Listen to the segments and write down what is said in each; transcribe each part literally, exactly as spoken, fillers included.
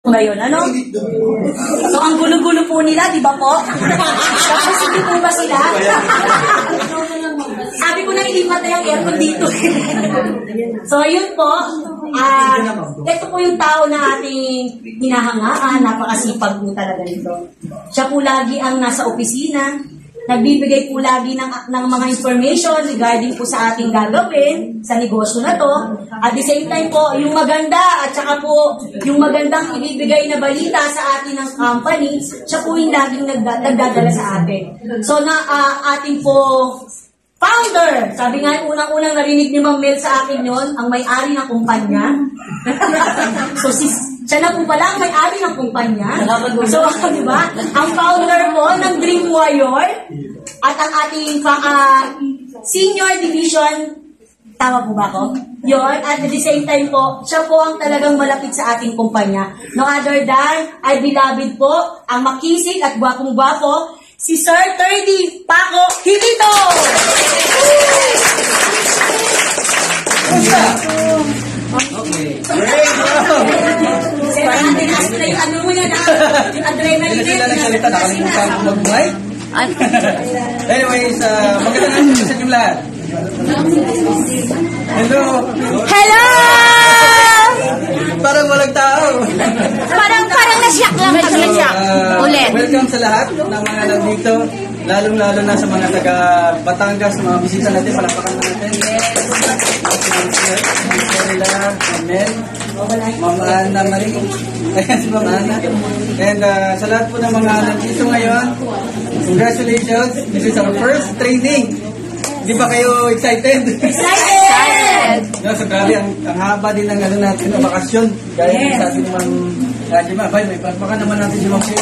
Ngayon, ano? So, ang gulo-gulo po nila, di ba po? Tapos, hindi po ba sila? Sabi ko na ilipat na yung aircon dito. So, yun po. Uh, ito po yung tao na ating hinahangaan. Napakasipag po talaga nito. Siya po lagi ang nasa opisina. Nagbibigay po lagi ng, ng mga information regarding po sa ating gagawin sa negosyo na to. At the same time po, yung maganda at saka po yung magandang ibibigay na balita sa atin ng company, siya po yung laging nagda, nagdadala sa atin. So na uh, ating po founder, sabi nga unang-unang narinig ni Ma'am Mel sa akin yon, ang may-ari ng kumpanya. So si siya na po pala ang may-ari ng kumpanya. So, di ba? Ang founder po ng Dream Warrior at ang ating uh, senior division, tama po ba ako? Yun. At at the same time po, siya po ang talagang malapit sa ating kumpanya. No other than, ay beloved po, ang makisig at gwapong-gwapo, si Sir Terdy Paco Hilito! Okay. Sir, natin asin na yung ano mo yan, yung adrenaline. Hindi sila nagsalita, nakalimutan ko mag-mic. Anyways, uh, magandang araw sa inyong lahat. Hello! Hello! Parang walang tao. Parang parang nasyak lang kami. Uh, Ulit. Welcome sa lahat ng mga nandito, lalong-lalo na sa mga taga Batangas, mga bisita natin, palakpakan na natin. Amen. Mama Ana Marie. Ayan si Mama Ana. And uh, sa lahat po ng mga nandito ngayon, congratulations. This is our first training. Di ba kayo excited? Excited! No, so grabe, ang, ang haba din ng ano natin, ng bakasyon. Gaya yes. Yung sabi naman, uh, Jima, bay, may pagpaka naman natin Jima Jima.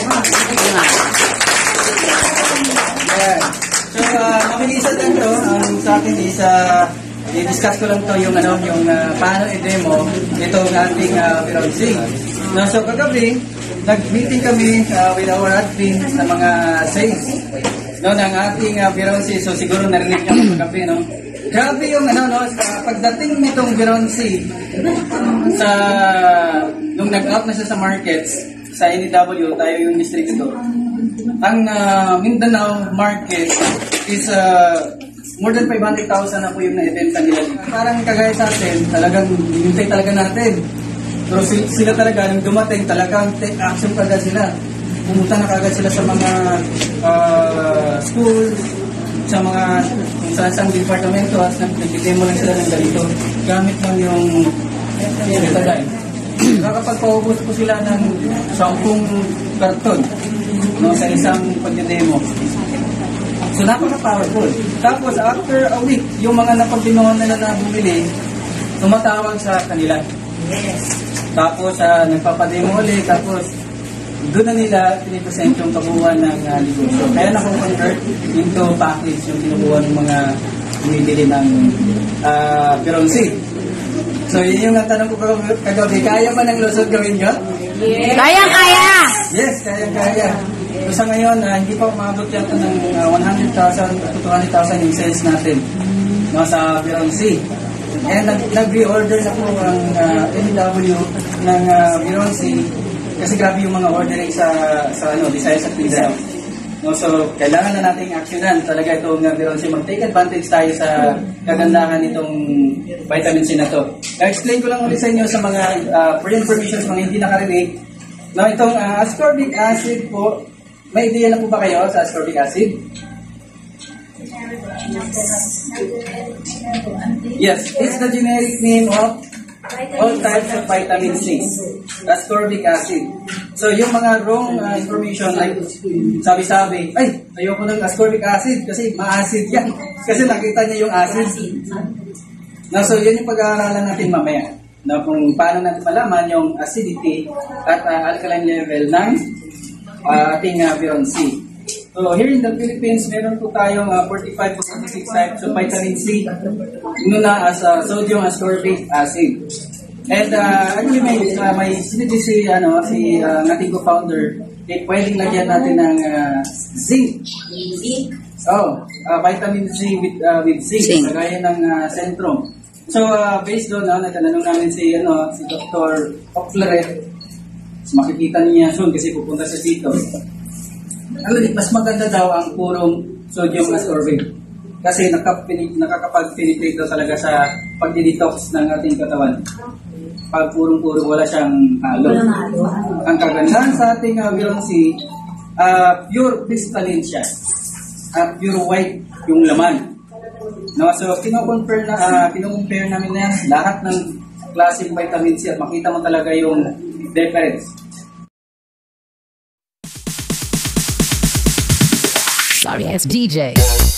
Ayan. So, uh, mabilisan lang to. Ang sa akin is, uh, i-discuss ko lang to yung ano, yung uh, paano i-demo itong ating uh, Vironsi. No, so kagabi, nag-meeting kami uh, with our admin sa mga sales. No, ng ating uh, Vironsi. So siguro narinig niyo kagabi, no? Grabe yung ano, no, sa pagdating nitong Vironsi sa nung nag-out na siya sa markets sa N E W, tayo yung distributor. Ang uh, Mindanao market is uh, more than five hundred thousand na po yung na-eventa nila. Parang kagaya sa atin, talagang hinintay talaga natin. Pero sila talaga, nung dumating, talagang take action kagad sila. Pumunta na kagad sila sa mga uh, school, sa mga kung saan-saan departamento, at nag-demo lang sila ng ganito. Gamit lang yung metadine. Nakapagpaubos po sila ng sampung karton, no, sa isang pag-demo. So, napaka-powerful. Tapos, after a week, yung mga napagdinuhan nila na bumili, tumatawag sa kanila. Yes. Tapos, uh, nagpapademo ulit. Tapos, doon na nila pinipresent yung kabuuan ng uh, negosyo. Kaya na-convert into package yung kinukuha ng mga bumibili ng uh, Vironsi. So, yun yung tanong ko kagabi. Kaya ba ng Luzon gawin yun? Yes. Kaya, kaya! Yes, kaya, kaya. So sa ngayon, uh, hindi pa umabot yata ng uh, one hundred thousand to two hundred thousand yung sales natin, no, sa Vironsi. And nag-re-order na po ang uh, N E W ng uh, Vironsi kasi grabe yung mga ordering sa sa ano, Visayas at Mindanao. No, so kailangan na nating actionan talaga itong uh, Vironsi. Mag-take advantage tayo sa kagandahan nitong vitamin C na to. Na-explain ko lang ulit sa inyo sa mga uh, pre-information, mga hindi nakarinig. No, itong uh, ascorbic acid po, may idea na po ba kayo sa ascorbic acid? Yes, it's the generic name of all types of vitamin C, ascorbic acid. So yung mga wrong uh, information, like sabi-sabi, ay, ayoko ng ascorbic acid kasi ma-acid yan. Kasi nakita niya yung acid. No, so yun yung pag-aaralan natin mamaya. No, kung paano natin malaman yung acidity at uh, alkaline level ng uh, ating uh, Vironsi. So here in the Philippines, meron po tayong uh, forty-five to forty-six types of vitamin C, nuna as uh, sodium ascorbic acid. And uh, actually may, uh, may sinabi si, ano, si uh, ating co-founder, eh, pwedeng lagyan natin ng uh, zinc. Zinc? Oh, uh, vitamin C with, uh, with zinc, zinc. Kagaya ng uh, Centrum. So, uh, based doon, uh, nagtanong namin si, ano, si Doctor Oclaret. makikita niya soon kasi pupunta sa dito. Ano, mas maganda daw ang purong sodium ascorbate. Kasi nakapini- nakakapag-penetrate daw talaga sa pag-detox ng ating katawan. Pag purong-puro wala siyang halo. Ang kagandahan sa ating uh, Virong C, uh, pure crystalline siya. At pure white yung laman. No, so kino-compare na uh, kino-compare namin na yan, lahat ng klaseng vitamin C at makita mo talaga yung difference. Sorry, it's D J.